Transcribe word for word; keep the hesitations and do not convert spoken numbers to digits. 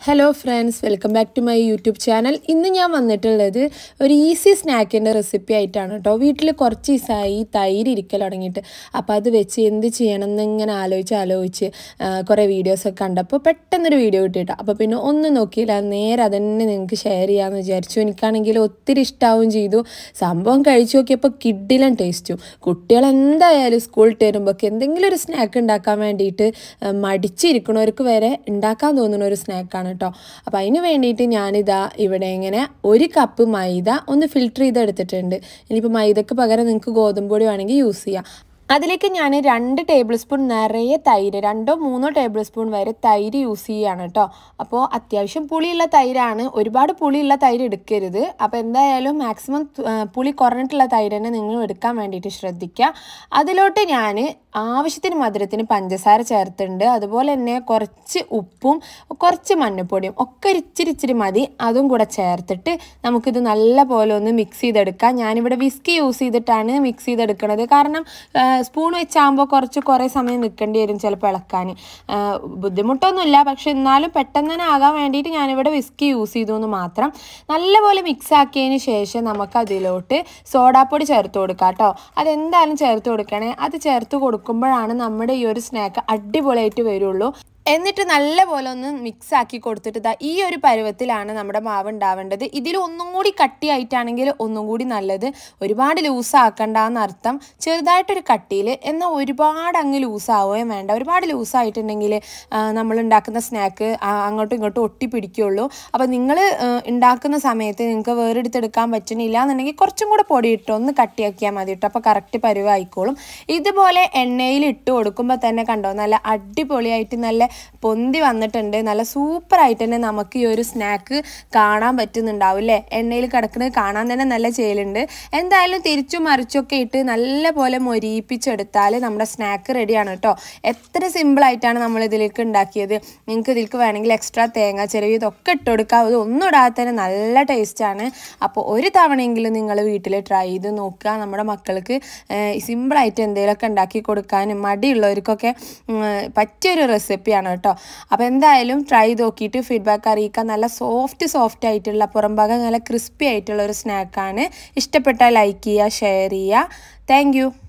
Hello friends, welcome back to my YouTube channel. ഇന്ന് ഞാൻ വന്നിട്ടുള്ളത് ഒരു ഈസി സ്നാക്കിന്റെ റെസിപ്പി ആയിട്ടാണ് ട്ടോ. വീട്ടിൽ കുറച്ച് ദിവസമായി തൈര് ഇരിക്കൽ തുടങ്ങിയിട്ട് അപ്പോൾ അത് വെച്ച് എന്ത് ചെയ്യണം എന്ന് ഇങ്ങനെ ആലോചിച്ച് ആലോചിച്ച് കുറേ വീഡിയോസ് ഒക്കെ കണ്ടപ്പോൾ പെട്ടെന്ന് ഒരു വീഡിയോ കിട്ടിയിട്ടോ. അപ്പോൾ പിന്നെ ഒന്നും നോക്കിയില്ല, നേരെ അതന്നെ നിങ്ങൾക്ക് ഷെയർ ചെയ്യാമെന്ന് വിചാരിച്ചു. എനിക്കാണെങ്കിൽ ഒത്തിരി ഇഷ്ടാവും ചെയ്തു. സംഭവം കഴിച്ചു നോക്കിയപ്പോൾ കിഡിലും ടേസ്റ്റും. കുട്ടികൾ എന്തായാലും സ്കൂളിൽ വരുമ്പോൾ എന്തെങ്കിലും ഒരു സ്നാക്ക് ഉണ്ടാക്കാൻ വേണ്ടിയിട്ട് മടിച്ചിരിക്കണവർക്ക് വരെ ഉണ്ടാക്കാൻ തോന്നുന്ന ഒരു സ്നാക്കാണ് ട്ടോ. അപ്പോൾ അതിന് വേണ്ടിയിട്ട് ഞാനിതാ ഇവിടെ ഇങ്ങനെ ഒരു കപ്പ് മൈദ ഒന്ന് ഫിൽറ്റർ ചെയ്തെടുത്തിട്ടുണ്ട്. ഇനിയിപ്പോൾ മൈദക്ക് പകരം നിങ്ങൾക്ക് ഗോതമ്പ് പൊടി വേണമെങ്കിൽ യൂസ് ചെയ്യാം. അതിലേക്ക് ഞാൻ രണ്ട് ടേബിൾ സ്പൂൺ നിറയെ തൈര്, രണ്ടോ മൂന്നോ ടേബിൾ സ്പൂൺ വരെ തൈര് യൂസ് ചെയ്യുകയാണ് കേട്ടോ. അപ്പോൾ അത്യാവശ്യം പുളിയുള്ള തൈരാണ്, ഒരുപാട് പുളിയുള്ള തൈര് എടുക്കരുത്. അപ്പോൾ എന്തായാലും മാക്സിമം പുളി കുറഞ്ഞിട്ടുള്ള തൈര് തന്നെ നിങ്ങൾ എടുക്കാൻ വേണ്ടിയിട്ട് ശ്രദ്ധിക്കുക. അതിലോട്ട് ഞാൻ ആവശ്യത്തിന് മധുരത്തിന് പഞ്ചസാര ചേർത്തിട്ടുണ്ട്. അതുപോലെ തന്നെ കുറച്ച് ഉപ്പും കുറച്ച് മഞ്ഞൾപ്പൊടിയും ഒക്കെ ഇച്ചിരി ഇച്ചിരി മതി, അതും കൂടെ ചേർത്തിട്ട് നമുക്കിത് നല്ല പോലെ ഒന്ന് മിക്സ് ചെയ്തെടുക്കാം. ഞാനിവിടെ വിസ്കി യൂസ് ചെയ്തിട്ടാണ് മിക്സ് ചെയ്തെടുക്കുന്നത്. കാരണം സ്പൂൺ വെച്ചാകുമ്പോൾ കുറച്ച് കുറേ സമയം നിൽക്കേണ്ടി വരും ചിലപ്പോൾ ഇളക്കാൻ. ബുദ്ധിമുട്ടൊന്നുമില്ല, പക്ഷെ എന്നാലും പെട്ടെന്ന് തന്നെ ആകാൻ വേണ്ടിയിട്ട് ഞാനിവിടെ വിസ്കി യൂസ് ചെയ്തു എന്ന് മാത്രം. നല്ലപോലെ മിക്സ് ആക്കിയതിന് ശേഷം നമുക്കതിലോട്ട് സോഡാപ്പൊടി ചേർത്ത് കൊടുക്കാം കേട്ടോ. അതെന്തായാലും ചേർത്ത് കൊടുക്കണേ. അത് ചേർത്ത് കൊടുക്കുമ്പോഴാണ് നമ്മുടെ ഈ ഒരു സ്നാക്ക് അടിപൊളിയായിട്ട് വരുള്ളൂ. എന്നിട്ട് നല്ലപോലെ ഒന്ന് മിക്സ് ആക്കി കൊടുത്തിട്ട് ഇതാ ഈ ഒരു പരുവത്തിലാണ് നമ്മുടെ മാവ് ഉണ്ടാവേണ്ടത്. ഇതിൽ ഒന്നും കൂടി കട്ടിയായിട്ടാണെങ്കിൽ ഒന്നും കൂടി നല്ലത്. ഒരുപാട് ലൂസാക്കണ്ടെന്ന് അർത്ഥം, ചെറുതായിട്ടൊരു കട്ടിയിൽ, എന്നാൽ ഒരുപാട് അങ്ങ് ലൂസാവുകയും വേണ്ട. ഒരുപാട് ലൂസായിട്ടുണ്ടെങ്കിൽ നമ്മൾ ഉണ്ടാക്കുന്ന സ്നാക്ക് അങ്ങോട്ടും ഇങ്ങോട്ടും ഒട്ടി പിടിക്കുകയുള്ളൂ. അപ്പോൾ നിങ്ങൾ ഉണ്ടാക്കുന്ന സമയത്ത് നിങ്ങൾക്ക് വേറെടുത്തെടുക്കാൻ പറ്റുന്നില്ല എന്നുണ്ടെങ്കിൽ കുറച്ചും കൂടെ പൊടി ഇട്ടോ ഒന്ന് കട്ടിയാക്കിയാൽ മതി കേട്ടോ. അപ്പോൾ കറക്റ്റ് പരുവായിക്കോളും. ഇതുപോലെ എണ്ണയിൽ ഇട്ട് കൊടുക്കുമ്പോൾ തന്നെ കണ്ടോ നല്ല അടിപൊളിയായിട്ട് നല്ല പൊന്തി വന്നിട്ടുണ്ട്. നല്ല സൂപ്പറായിട്ട് തന്നെ നമുക്ക് ഈ ഒരു സ്നാക്ക് കാണാൻ പറ്റുന്നുണ്ടാവും അല്ലേ. എണ്ണയിൽ കിടക്കുന്നത് കാണാൻ തന്നെ നല്ല ചേലുണ്ട്. എന്തായാലും തിരിച്ചും മറിച്ചൊക്കെ ഇട്ട് നല്ല പോലെ മൊരിയിപ്പിച്ചെടുത്താൽ നമ്മുടെ സ്നാക്ക് റെഡിയാണ് കേട്ടോ. എത്ര സിമ്പിളായിട്ടാണ് നമ്മൾ ഇതിലേക്ക് ഉണ്ടാക്കിയത്. നിങ്ങൾക്ക് ഇതിലേക്ക് വേണമെങ്കിൽ എക്സ്ട്രാ തേങ്ങ ചിരവി ഇതൊക്കെ ഇട്ട് കൊടുക്കാം. അത് ഒന്നും ഇടാതെ തന്നെ നല്ല ടേസ്റ്റാണ്. അപ്പോൾ ഒരു തവണയെങ്കിലും നിങ്ങൾ വീട്ടിൽ ട്രൈ ചെയ്ത് നോക്കുക. നമ്മുടെ മക്കൾക്ക് സിമ്പിളായിട്ട് എന്തെങ്കിലുമൊക്കെ ഉണ്ടാക്കി കൊടുക്കാനും മടിയുള്ളവർക്കൊക്കെ പറ്റിയൊരു റെസിപ്പിയാണ് കേട്ടോ. അപ്പോൾ എന്തായാലും ട്രൈ ചെയ്ത് നോക്കിയിട്ട് ഫീഡ്ബാക്ക് അറിയിക്കാൻ. നല്ല സോഫ്റ്റ് സോഫ്റ്റ് ആയിട്ടുള്ള പുറംഭാഗം നല്ല ക്രിസ്പി ആയിട്ടുള്ള ഒരു സ്നാക്കാണ്. ഇഷ്ടപ്പെട്ടാൽ ലൈക്ക് ചെയ്യുക, ഷെയർ ചെയ്യുക. Thank U.